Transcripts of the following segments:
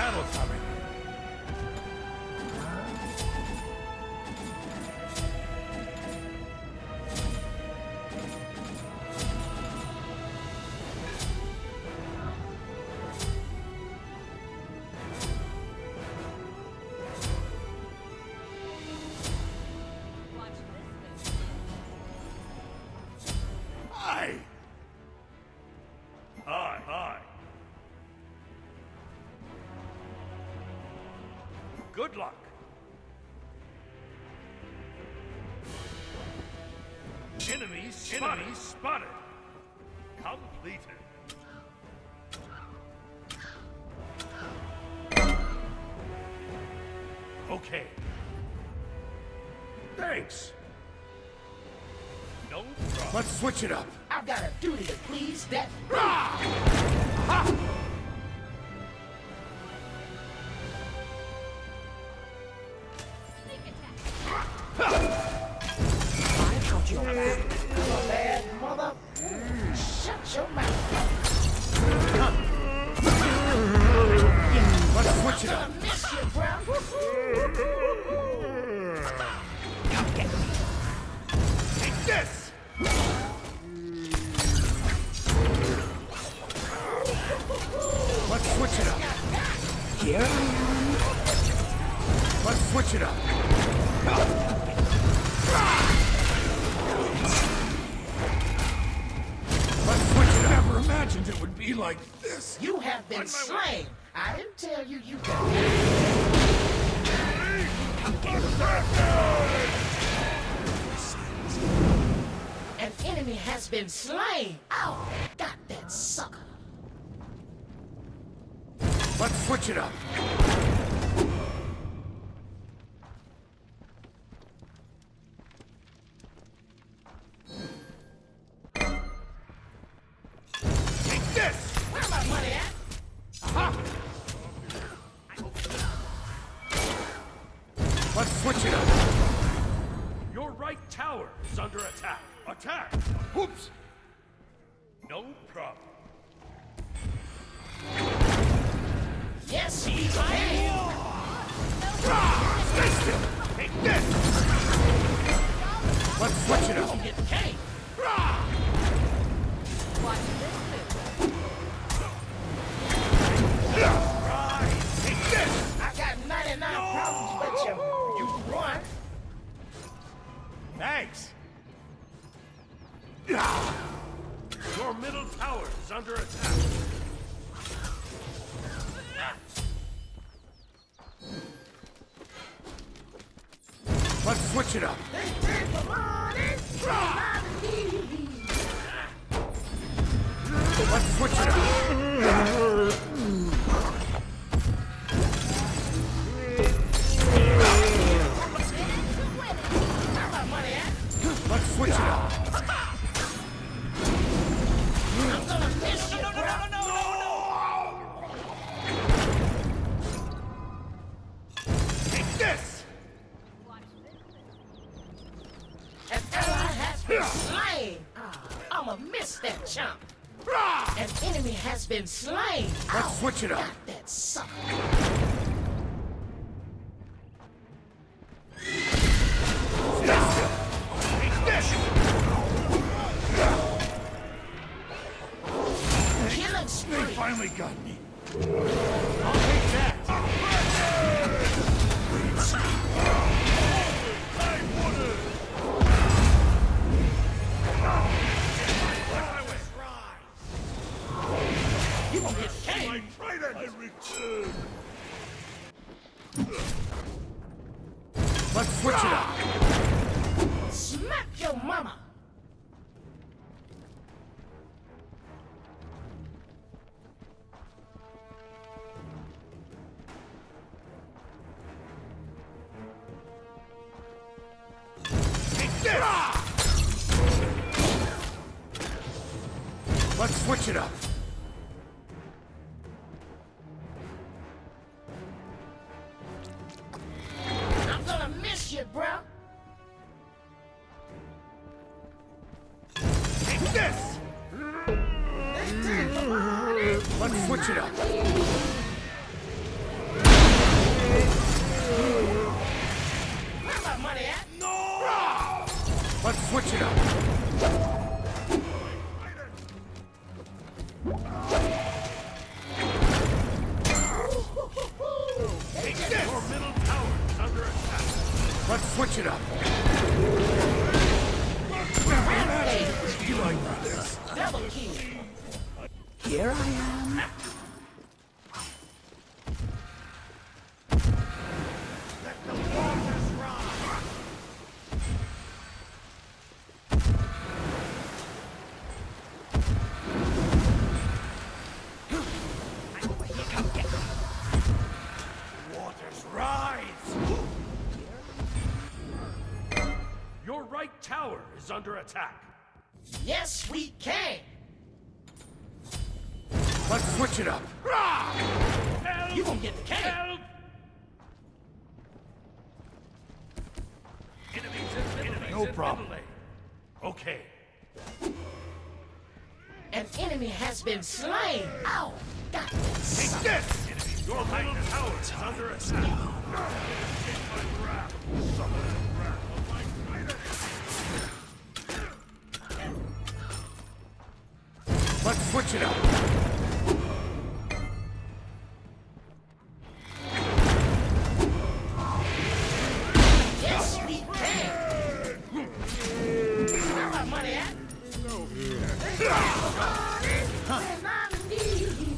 battle coming. Good luck. Enemy spotted. Completed. Okay. Thanks. No problem. Let's switch it up. I've got a duty to please that. Your bad mother. Shut your mouth. Let's switch it up. I miss you, bro. Come get me. Take this. Let's switch it up. Here. Let's switch it up. I never imagined it would be like this. You have been slain. I didn't tell you you got An enemy has been slain. Oh, got that sucker. Let's switch it up. Where's my money at? Aha! Let's switch it up. Your right tower is under attack. Attack! Whoops! No problem. Yes, he's can. Stay still! Take this! Let's switch it up. You get the cane. Watch this move. Right! Take this! I got 99 problems, but you won. Thanks! Your middle tower is under attack. Let's switch it up. Let's switch it up. Let's switch it up. I'm gonna miss you, bro. Take this! An ally has been slain. I'ma miss that chump. An enemy has been slain. Let's switch it up. Got that sucker. Take this! Killing They spree. finally got me. I'll take that. You gonna get cane. I return. Let's switch it up. Smack your mama. Take this! Let's switch it up. I'm gonna miss you, bro. Take this! Let's switch it up. switch it up. Your middle tower is under attack. Let's switch it up. You like this? Double kill. Here I am. Waters rise! Your right tower is under attack. Yes, we can. Let's switch it up. Help! You gonna get the cake. Help! Enemies No in problem. middle lane. Okay. An enemy has been slain. Ow! Got Take this! Your middle tower is under attack. Let's switch it up. Yes, we can. Where my money at? When I'm in need.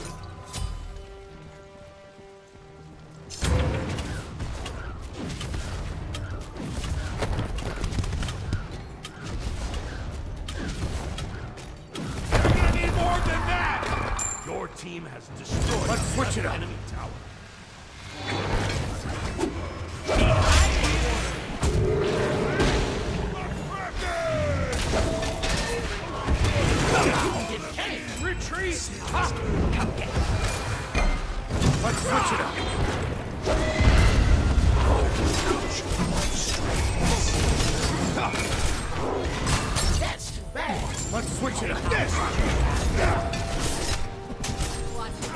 Need more than that! Your team has destroyed Let's switch it up. enemy tower. Retreat! Let's switch it up. That's too bad. Let's switch it up. Watch this.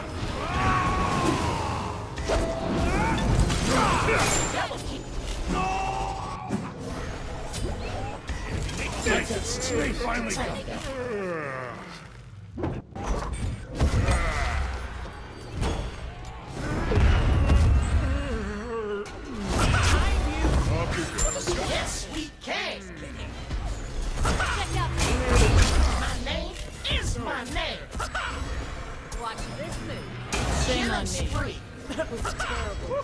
Double kill. Finally Take got that. Yes, we can. Check out My name is my name. Watch this move. Killing spree. That was terrible.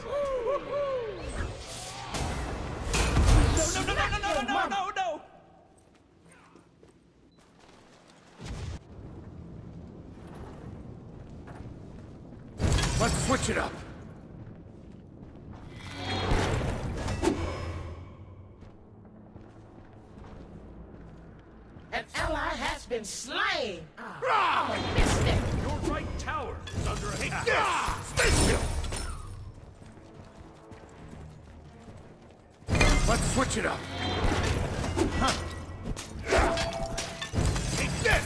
No. Let's switch it up. An ally has been slain. I'ma miss that. Your right tower is under attack. Stay still. Let's switch it up. Take this!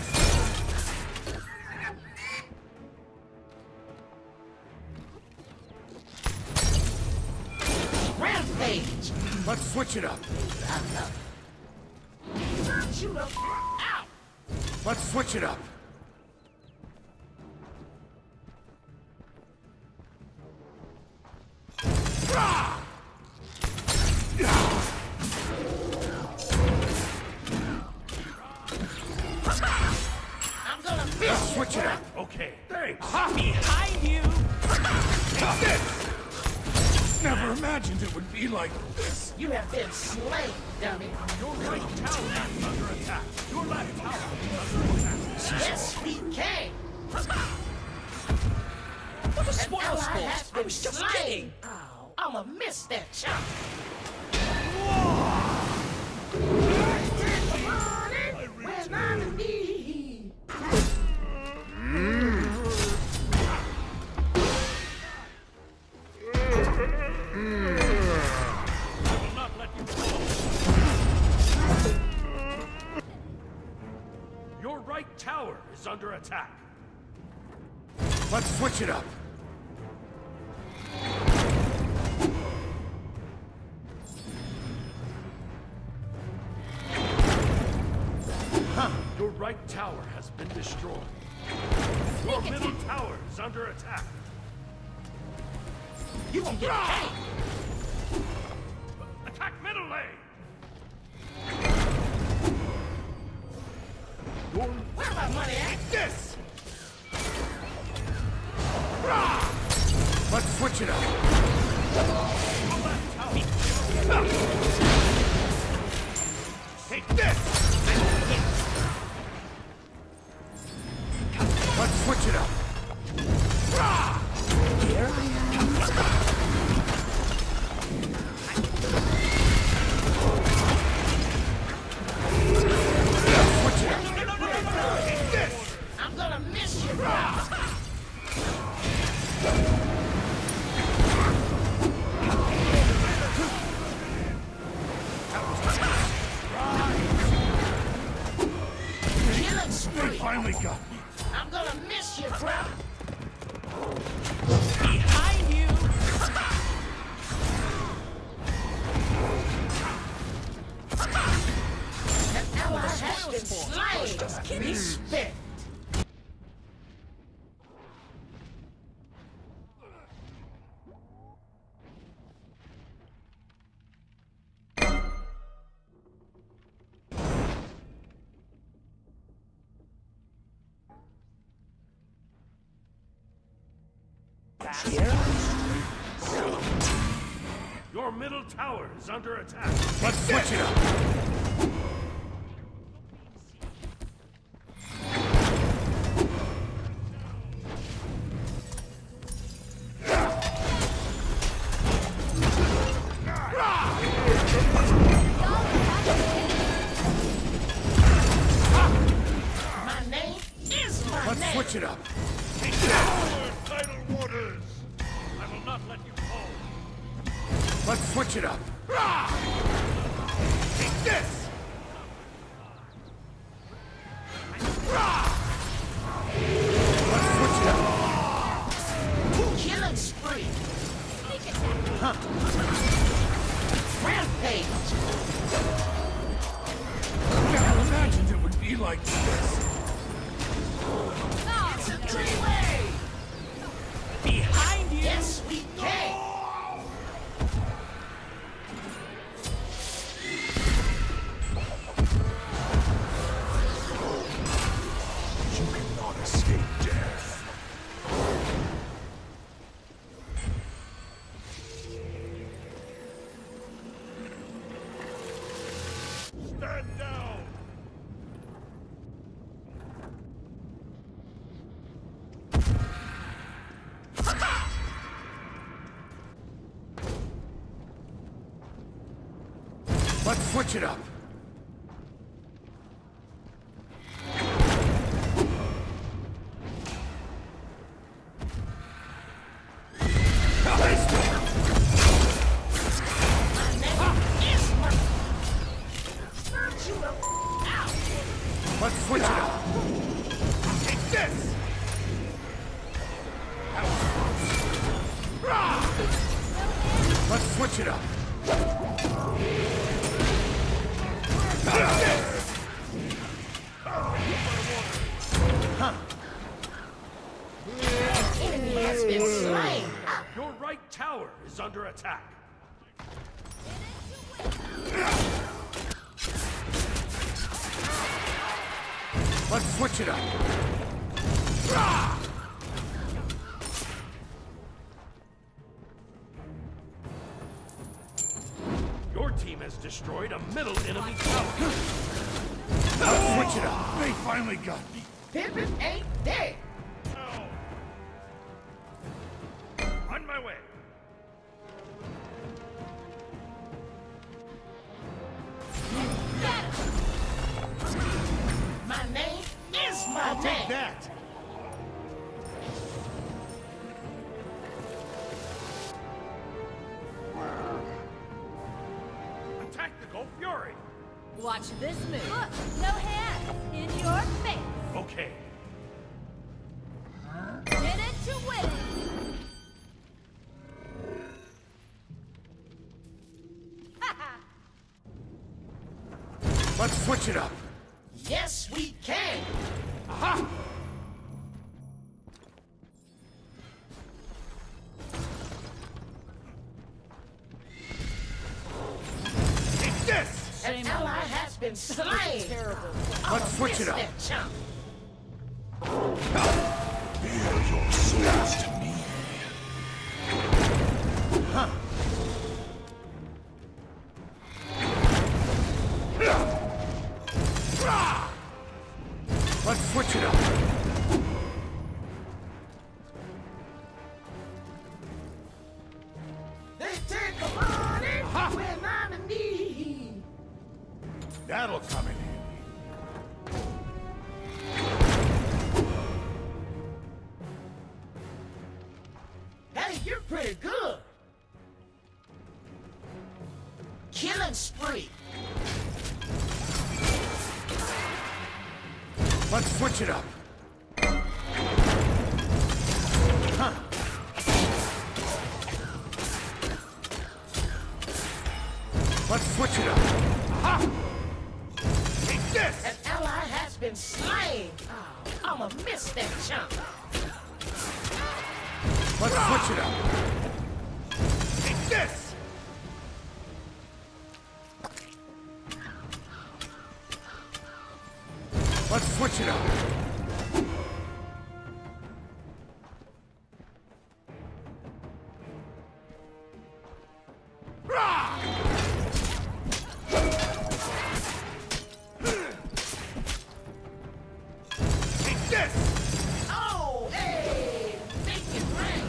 Rampage. Let's switch it up. Shoot up. Ow. Let's switch it up. I'm gonna Let's miss you. switch it up. Okay, thanks. Behind you. Take this. Never imagined it would be like this. You have been slain, dummy. Your right tower is under attack. Your left tower is under attack. Yes, we can. What a An spoil ally sport! has I been was just slain. kidding! Ow, I'ma miss that chump. When I'm in need. I will not let you fall. Your right tower is under attack. Let's switch it up. Your right tower has been destroyed. Your middle tower is under attack. You can get paid. Attack middle lane! Where my money at? This! Let's switch it up. Take this! Let's switch it up. Here I am. Switch it up. Take this! I'm gonna miss you, bro. Killing They spree. finally got me. I'm gonna miss you, bro. Behind you! An ally has been slain. Respect. Your middle tower is under attack. Let's switch it up. My name is my Let's name. switch it up. Tidal waters! I will not let you fall. Let's switch it up. Take this! Let's switch it up. Killing spree. Sneak attack. Rampage. Never imagined it would be like this. Oh, It's a three-way. Behind you! Yes, we can. You cannot escape death. Stand down! Let's switch it up. My name is my... Search you out. Let's switch it up. Take this! Let's switch it up. Take this! Enemy has been slain. Your right tower is under attack. Let's switch it up. Your team has destroyed a middle enemy tower. Let's switch it up. They finally got me. Pippin ain't dead. On my way. My name is my name. Take that! Attack the Gulf Fury. watch this move. Look, no hands. In your face. Okay. In it to win it. Let's switch it up. Yes, we can. Aha! Take this! An ally has been slain. Terrible. Let's switch it up. That chump. Bear your souls to me. Huh. Let's switch it up. They take the morning Aha. when I'm in need. That'll come in handy. Hey, you're pretty good. Killing spree. Let's switch it up. Huh. Let's switch it up. Aha! Take this! An ally has been slain. Oh, I'ma miss that chump. Let's switch it up. Take this! Let's switch it up. Rah! Take this! Oh, hey, make it rain.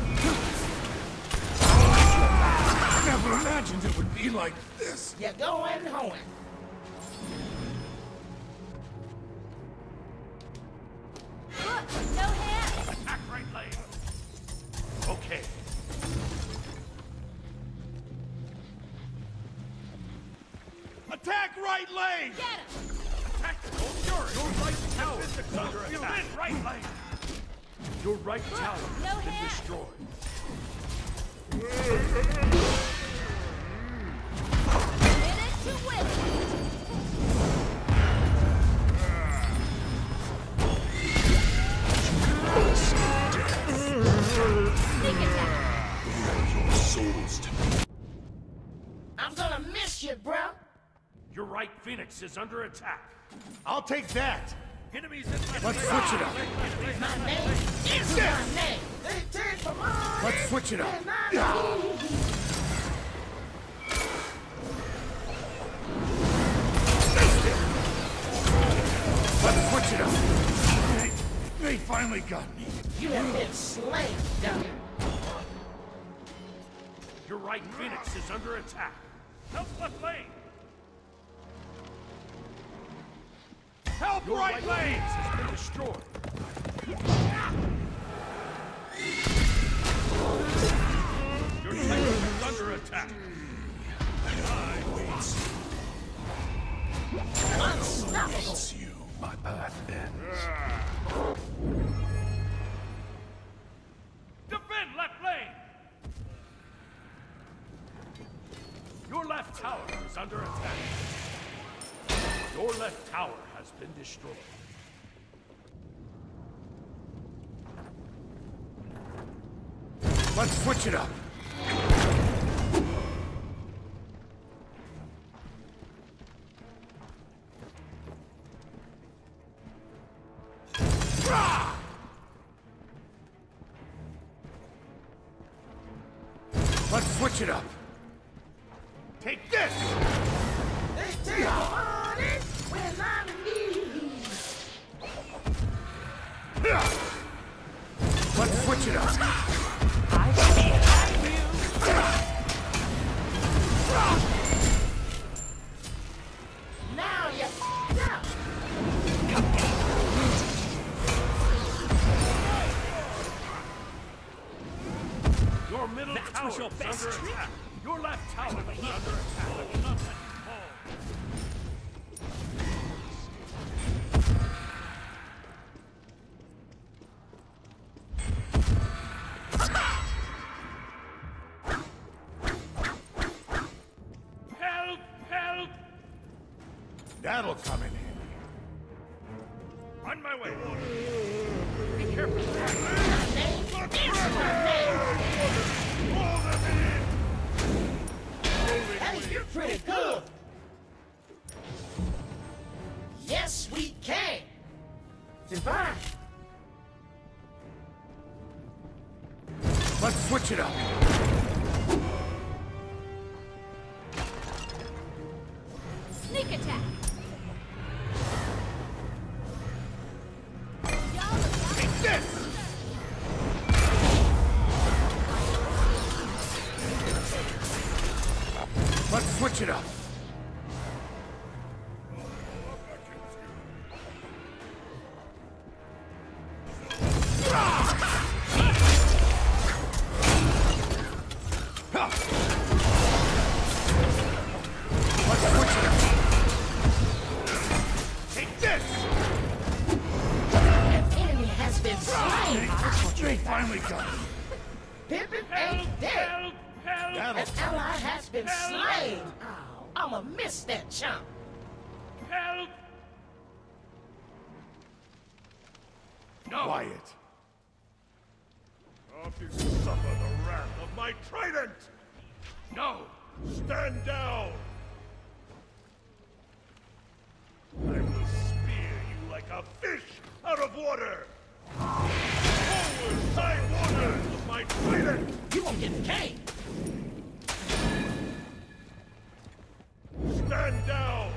I never imagined it would be like this. You're going home. Look, no hands. Attack right lane. Okay. Attack right lane! Get him. Attack the old fury. Your right tower is under attack. Right lane. Your right tower no has been hands. destroyed. In it to win it. Sneak attack. Your souls to me. I'm gonna miss you, bro. Your right phoenix is under attack. I'll take that. Enemies in my Let's switch it up. My name is my name. They take the morning Let's switch it up. when I'm in need. Let's switch it up. They finally got me. You have been slain, dummy. Your right phoenix is under attack. Help left lane. Help Your right right lane! phoenix has been destroyed. Your titan is under attack. Unstoppable. You, my path ends. Defend left lane. Your left tower is under attack. Your left tower has been destroyed. Let's switch it up. Rah! Let's switch it up. Take this! They take the morning when I'm in need. Let's switch it up. Now you're f***ed up. Your middle tower is under attack. Your left tower is under attack. Help! Help! That'll come in handy. On my way. Be careful. My name is my name. Pull them in. Hey, you're pretty good. Yes, we can. Divine. Let's switch it up. Sneak attack. Take this! Let's switch it up. Let's switch it up. Take this! An enemy has been slain. They finally got it. Pippin ain't dead. Help! Help! That'll An ally has been slain. Oh, I'ma miss that chump. Help! No! Quiet. Hope you suffer the wrath of my trident! No! Stand down! I will spear you like a fish out of water! Forward, side waters of my trident! You won't get cane. Stand down!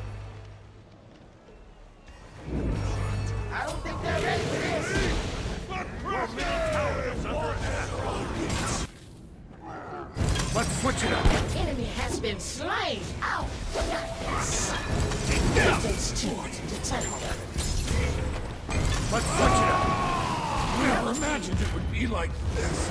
I don't think they're ready for this. But your middle tower is under attack! Let's switch it up. An enemy has been slain. Ow! It takes two to tango. Let's switch it up. Never imagined it would be like this.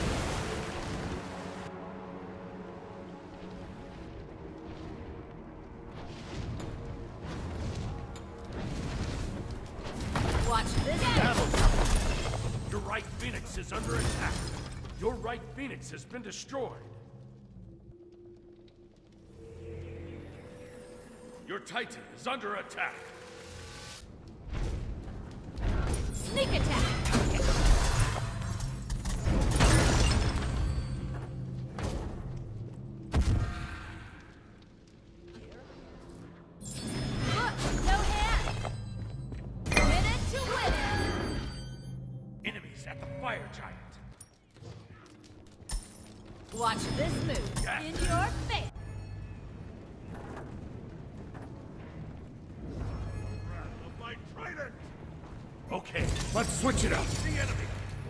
Watch this. Your right Phoenix is under attack. Your right Phoenix has been destroyed. Your Titan is under attack. Sneak attack. Look, no hand. Win it to win it. Enemies at the fire giant. Watch this move. Yeah. In your face. Wrath of my trident. Okay, Let's switch it up. the enemy.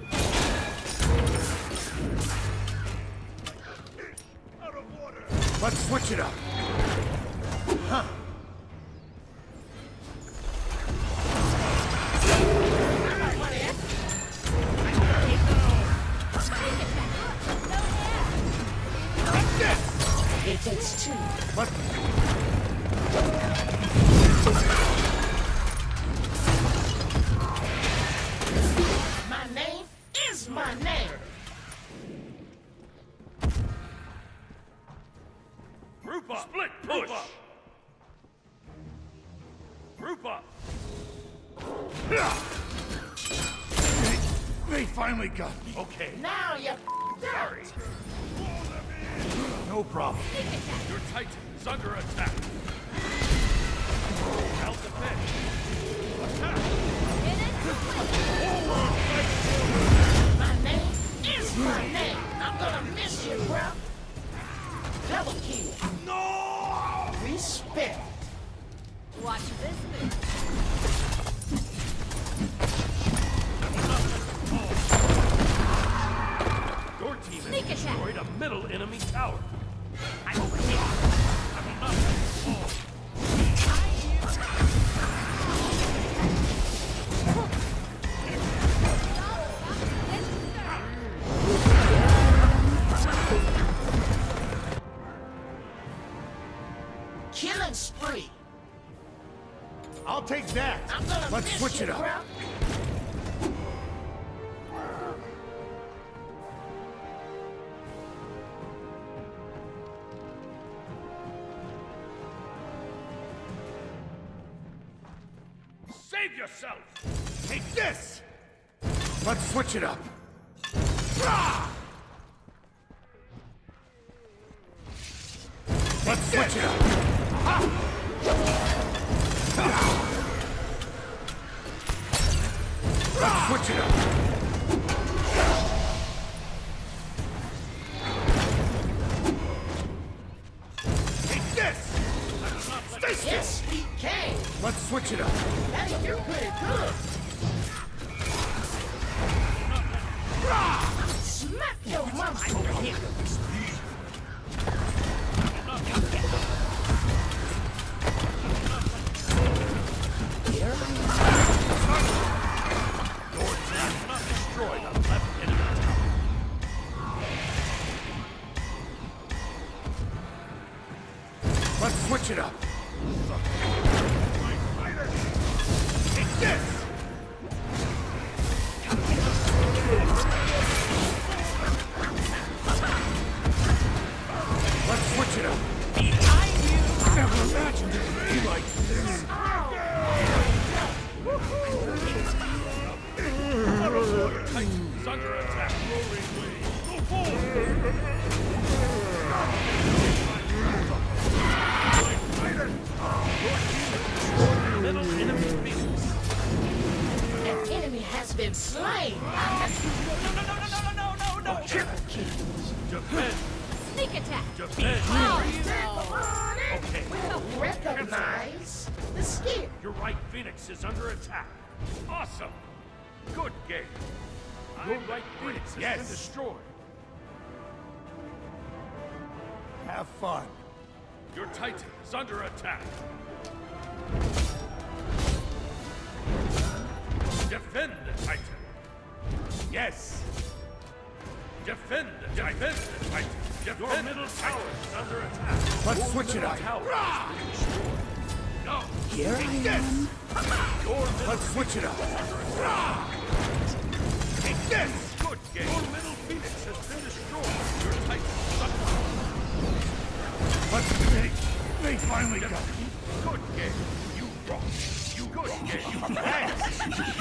Fish out of water. Let's switch it up. Huh. It takes two. Let's... My name is my name. Group up. Split push. Group up. They finally got me. Okay, Now you're sorry. No problem. Your Titan is under attack. Out defend. Attack. Win it to win it. Forward, fight forward. My name is my name. I'm gonna miss you, bro. Double kill. No! Respect. Watch this move. Your team Sneak has attack. destroyed a middle enemy tower. I'm over here. I'm enough. Killing spree. I'll take that. I'm gonna Let's miss switch you, it up. bro. Save yourself! Take this! Let's switch it up. Let's switch it up. Let's switch it up. Take this! Stay Yes, still! we can. Let's switch it up. Hey, you're pretty good. Smack your mama over here. Here I Your attack not destroyed a left enemy tower. Let's switch it up. Take this! Let's switch it up. behind you. Never imagined it would be like this. Titan's under attack. Roaring wave. Go forward. Middle enemy Phoenix. An enemy has been slain. No. Triple kill. Defend. Sneak attack. Defend. Okay. Recognize the skill. Your right Phoenix is under attack. Awesome. Good game. Your right Phoenix has been destroyed. Have fun. Your Titan is under attack. Defend the Titan. Yes. Defend the Titan. Defend the Titan. Your middle tower is under attack. Let's switch it Your up. tower is being destroyed. No. Here I Take am. this! Your middle Let's switch it up. Take this! good game. Your middle Phoenix has been destroyed. Your Titan is under attack. Let's they finally got it. Good game. You rock. You good game. You pass.